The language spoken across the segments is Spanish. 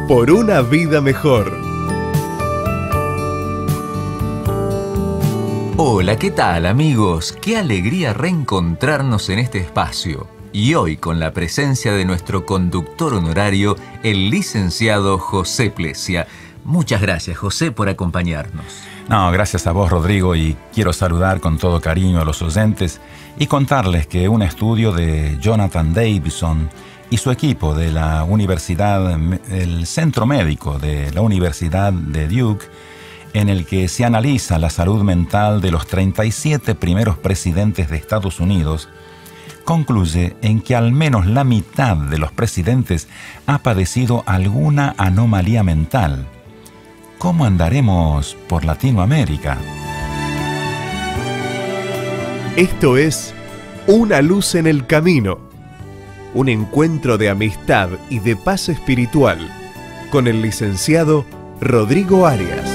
por una vida mejor. Hola, ¿qué tal, amigos? Qué alegría reencontrarnos en este espacio. Y hoy con la presencia de nuestro conductor honorario, el licenciado José Plesia. Muchas gracias, José, por acompañarnos. No, gracias a vos, Rodrigo, y quiero saludar con todo cariño a los oyentes y contarles que un estudio de Jonathan Davidson y su equipo de la Universidad, el Centro Médico de la Universidad de Duke, en el que se analiza la salud mental de los 37 primeros presidentes de Estados Unidos, concluye en que al menos la mitad de los presidentes ha padecido alguna anomalía mental. ¿Cómo andaremos por Latinoamérica? Esto es Una luz en el camino, un encuentro de amistad y de paz espiritual con el licenciado Rodrigo Arias.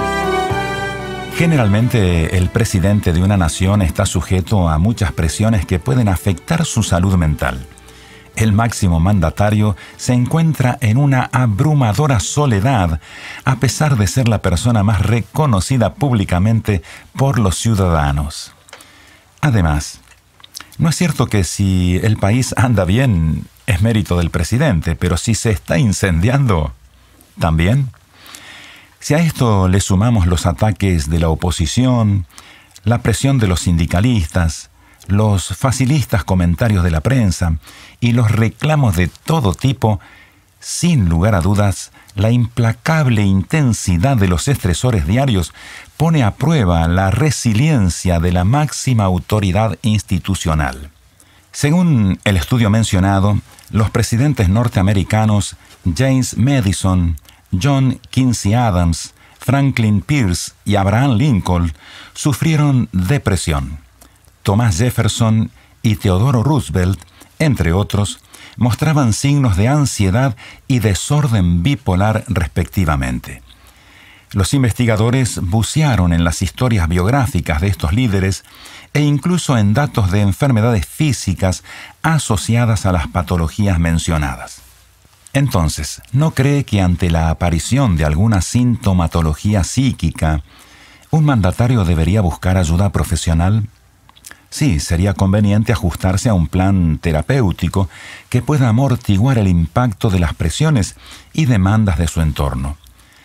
Generalmente, el presidente de una nación está sujeto a muchas presiones que pueden afectar su salud mental. El máximo mandatario se encuentra en una abrumadora soledad, a pesar de ser la persona más reconocida públicamente por los ciudadanos. Además, no es cierto que si el país anda bien, es mérito del presidente, pero si se está incendiando, ¿también? Si a esto le sumamos los ataques de la oposición, la presión de los sindicalistas, los facilistas comentarios de la prensa y los reclamos de todo tipo, sin lugar a dudas, la implacable intensidad de los estresores diarios pone a prueba la resiliencia de la máxima autoridad institucional. Según el estudio mencionado, los presidentes norteamericanos James Madison, John Quincy Adams, Franklin Pierce y Abraham Lincoln sufrieron depresión. Thomas Jefferson y Theodore Roosevelt, entre otros, mostraban signos de ansiedad y desorden bipolar respectivamente. Los investigadores bucearon en las historias biográficas de estos líderes e incluso en datos de enfermedades físicas asociadas a las patologías mencionadas. Entonces, ¿no cree que ante la aparición de alguna sintomatología psíquica, un mandatario debería buscar ayuda profesional? Sí, sería conveniente ajustarse a un plan terapéutico que pueda amortiguar el impacto de las presiones y demandas de su entorno.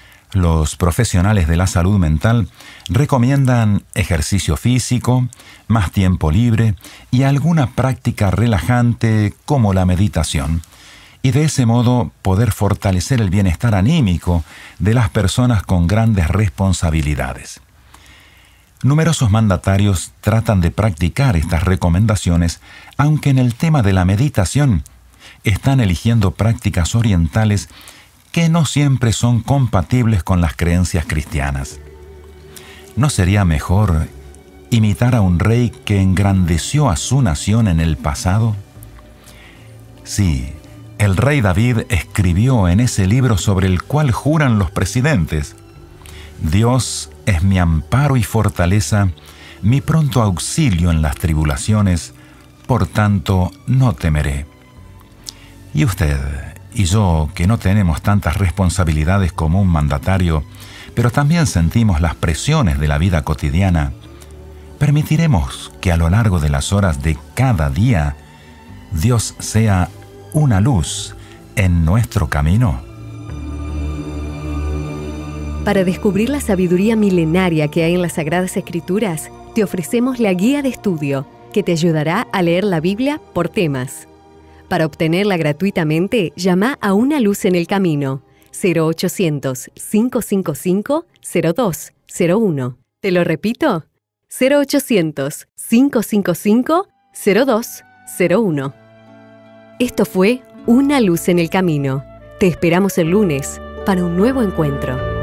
Los profesionales de la salud mental recomiendan ejercicio físico, más tiempo libre y alguna práctica relajante como la meditación, y de ese modo poder fortalecer el bienestar anímico de las personas con grandes responsabilidades. Numerosos mandatarios tratan de practicar estas recomendaciones, aunque en el tema de la meditación están eligiendo prácticas orientales que no siempre son compatibles con las creencias cristianas. ¿No sería mejor imitar a un rey que engrandeció a su nación en el pasado? Sí, el rey David escribió en ese libro sobre el cual juran los presidentes: Dios es mi amparo y fortaleza, mi pronto auxilio en las tribulaciones, por tanto no temeré. Y usted y yo, que no tenemos tantas responsabilidades como un mandatario, pero también sentimos las presiones de la vida cotidiana, ¿permitiremos que a lo largo de las horas de cada día Dios sea una luz en nuestro camino? Para descubrir la sabiduría milenaria que hay en las Sagradas Escrituras, te ofrecemos la guía de estudio que te ayudará a leer la Biblia por temas. Para obtenerla gratuitamente, llama a Una Luz en el Camino, 0800-555-0201. ¿Te lo repito? 0800-555-0201. Esto fue Una Luz en el Camino. Te esperamos el lunes para un nuevo encuentro.